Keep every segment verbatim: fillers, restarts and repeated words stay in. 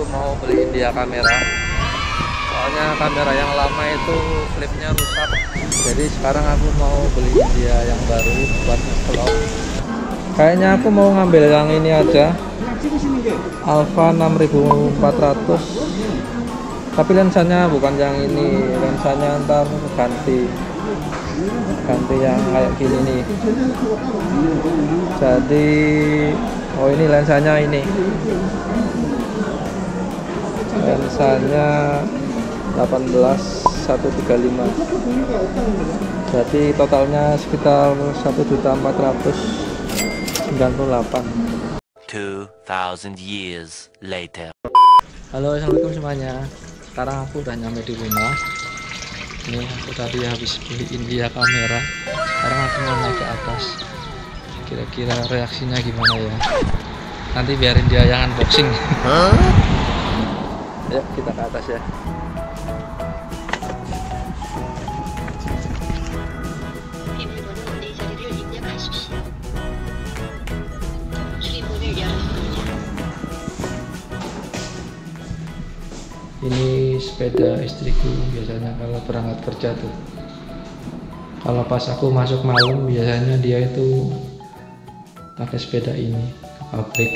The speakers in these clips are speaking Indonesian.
aku mau beli India kamera. Soalnya kamera yang lama itu flipnya rusak. Jadi sekarang aku mau beli India yang baru buat nge-vlog. Kayaknya aku mau ngambil yang ini aja, Alpha enam ribu empat ratus. Tapi lensanya bukan yang ini, lensanya ntar ganti ganti yang kayak gini nih. Jadi oh ini lensanya, ini lensanya delapan belas seratus tiga puluh lima. Jadi totalnya sekitar satu juta empat ratus sembilan puluh delapan. two thousand years later. Halo, assalamualaikum semuanya. Sekarang aku udah nyampe di rumah. Ini aku tadi habis beli India kamera. Sekarang aku mau naik ke atas. Kira-kira reaksinya gimana ya? Nanti biarin dia yang unboxing. Huh? Ya, kita ke atas ya. Ini sepeda istriku biasanya kalau berangkat kerja tuh. Kalau pas aku masuk malam biasanya dia itu pakai sepeda ini ke pabrik.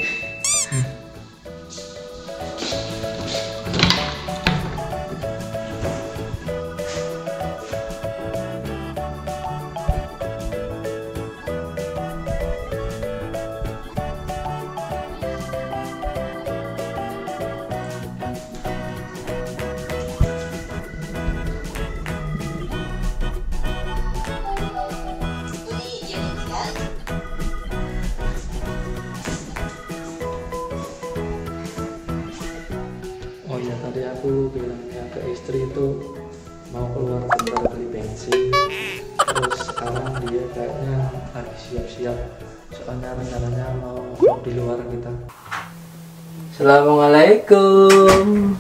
Oh ya, tadi aku bilangnya ke istri itu mau keluar bentar beli bensin. Terus sekarang dia kayaknya lagi siap-siap, soalnya rencananya mau vlog di luar kita. Assalamualaikum.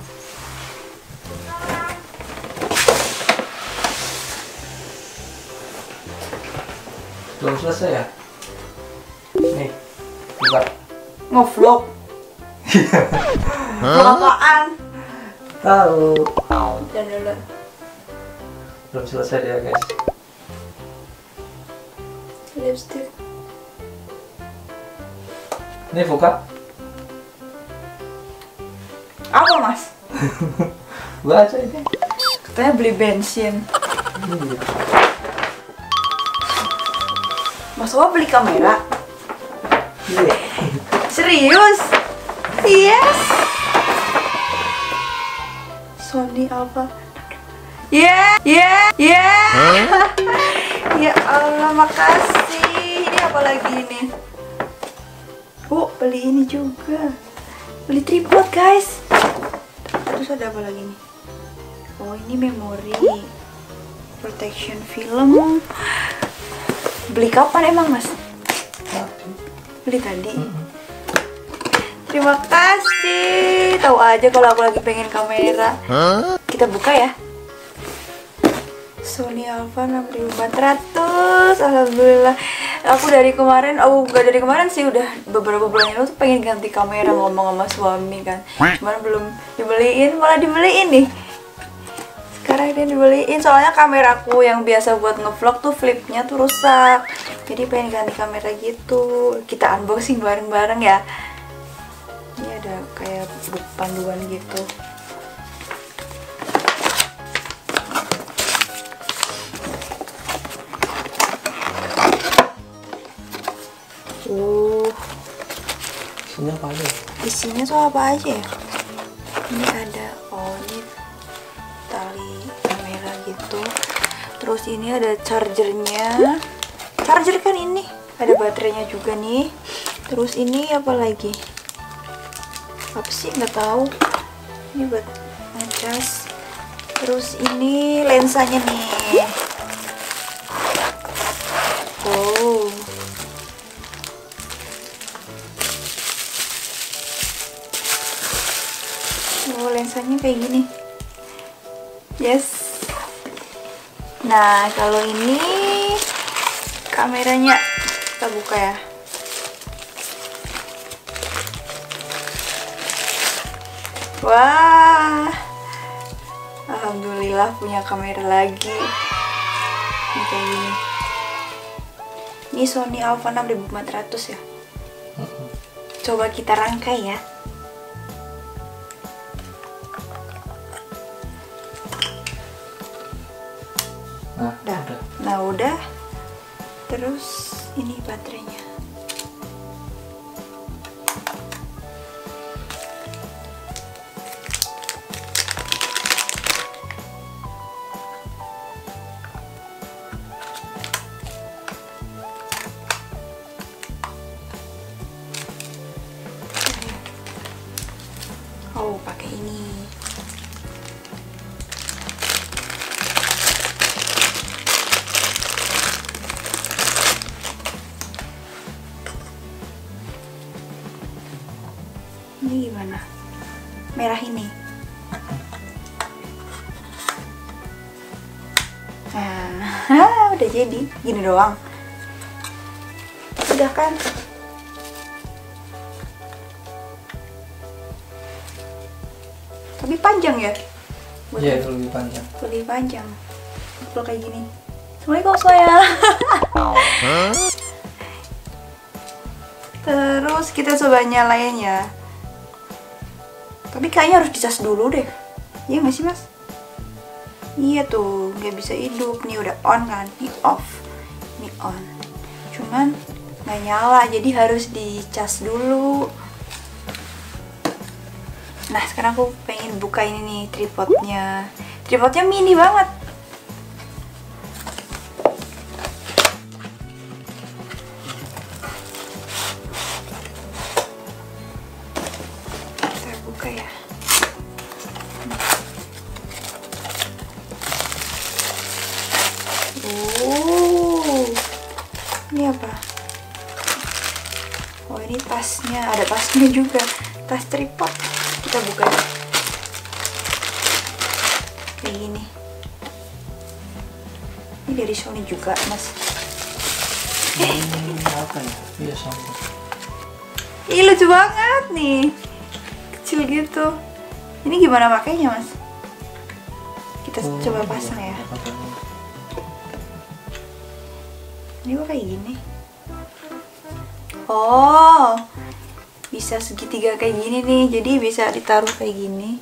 Belum selesai ya? Nih, buka. Nge-vlog. Vlog apaan? Tahu. Dan dulu. Belum selesai dia, guys. Lipstick. Ini buka. Apa, Mas? Baca ini. Katanya beli bensin. Iya. Mas Wah beli kamera? Iya. Serius? Yes. Sony Alpha. Yeah, yeah, yeah. Ya Allah, makasih. Ini apa lagi ini? Oh, beli ini juga. Beli tripod, guys. Terus ada apa lagi nih? Oh, ini memori. Protection film. Beli kapan emang, Mas? Beli tadi. Terima kasih. Tahu aja kalau aku lagi pengen kamera. Kita buka ya. Sony Alpha enam ribu empat ratus. Alhamdulillah. Aku dari kemarin, oh enggak dari kemarin sih, udah beberapa bulan lalu tuh pengen ganti kamera, ngomong sama suami kan. Cuman belum dibeliin, malah dibeliin nih. Sekarang dia dibeliin, soalnya kameraku yang biasa buat ngevlog tuh flipnya tuh rusak. Jadi pengen ganti kamera gitu. Kita unboxing bareng-bareng ya. Ini ada kayak buku panduan gitu. Uh, Isinya apa aja? isinya tuh apa aja ya? Ini ada, oh ini tali kamera gitu. Terus ini ada chargernya. Charger kan ini. Ada baterainya juga nih. Terus ini apa lagi? Apa sih, nggak tahu. Ini buat ngecas. Terus ini lensanya nih. Oh. Oh, lensanya kayak gini. Yes. Nah, kalau ini kameranya kita buka ya. Wah, alhamdulillah punya kamera lagi. Ini kayak gini. Ini Sony Alpha enam ribu empat ratus ya. Coba kita rangkai ya. Nah, Udah. udah. Nah udah. Terus ini baterainya. Oh, pakai ini. Ini gimana? Merah ini. Nah, udah jadi. Gini doang. Udah kan? Tapi panjang ya? Iya, itu lebih panjang. Lebih panjang. Kalau kayak gini. Assalamualaikum sayang. Terus kita coba nyalain ya. Tapi kayaknya harus dicas dulu deh. Iya nggak sih mas? Iya tuh, nggak bisa hidup. Nih udah on kan? Ini off. Ini on. Cuman nggak nyala, jadi harus dicas dulu. Nah sekarang aku pengen buka ini nih tripodnya. Tripodnya mini banget. Kita buka ya. Oh, ini apa? Oh ini tasnya, ada tasnya juga. Tas tripod. Kita buka ya. Kayak gini. Ini dari Sony juga mas. Hmm, apa ya? Iya sama. Ih lucu banget nih. Kecil gitu. Ini gimana makainya mas? Kita Oh, coba pasang ya. katanya. Ini kok kayak gini. Oh, bisa segitiga kayak gini nih, jadi bisa ditaruh kayak gini.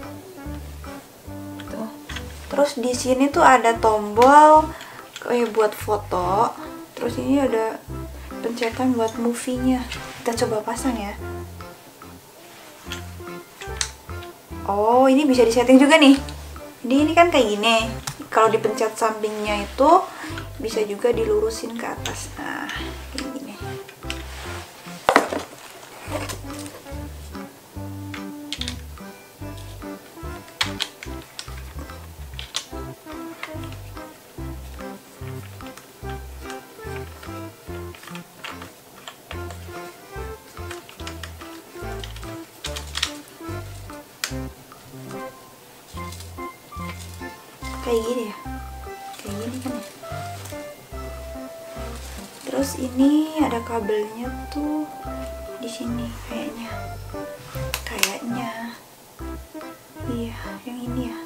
Tuh. Terus di sini tuh ada tombol kayak buat foto. Terus ini ada pencetan buat movie-nya. Kita coba pasang ya. Oh, ini bisa disetting juga nih. Jadi ini kan kayak gini. Kalau dipencet sampingnya itu bisa juga dilurusin ke atas. Nah, kayak gini. Kayak gini ya, kayak gini kan ya. Terus ini ada kabelnya tuh di sini kayaknya, kayaknya, iya yang ini ya.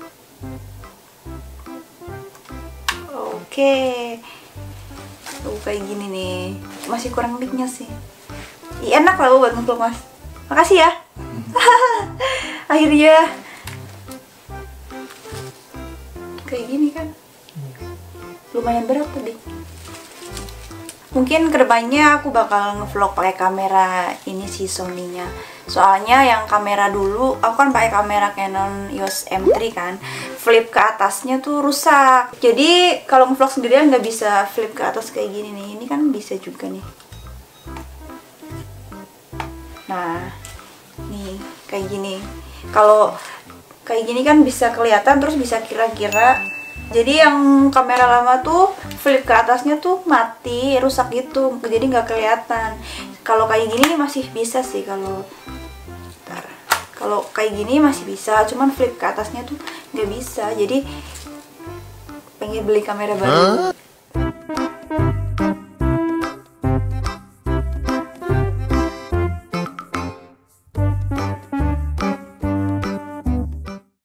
Oke, tuh kayak gini nih, masih kurang mic-nya sih. Ih, enak lah buat ngevlog mas. Makasih ya. Akhirnya kayak gini kan, lumayan berat tadi. Mungkin kedepannya aku bakal ngevlog pakai kamera ini sih Sony-nya. Soalnya yang kamera dulu aku kan pakai kamera Canon E O S M tiga kan, flip ke atasnya tuh rusak. Jadi kalau ngevlog sendirian nggak bisa flip ke atas kayak gini nih. Ini kan bisa juga nih. Nah, nih kayak gini. Kalau kayak gini kan bisa kelihatan, terus bisa kira-kira. Jadi yang kamera lama tuh flip ke atasnya tuh mati, rusak gitu, jadi nggak kelihatan. Kalau kayak gini masih bisa sih. Kalau kalau kayak gini masih bisa, cuman flip ke atasnya tuh nggak bisa. Jadi pengen beli kamera baru.